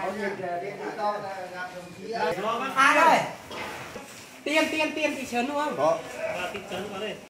Ai ơi? Tiền thị trấn đúng không? Có. Thị trấn có đây.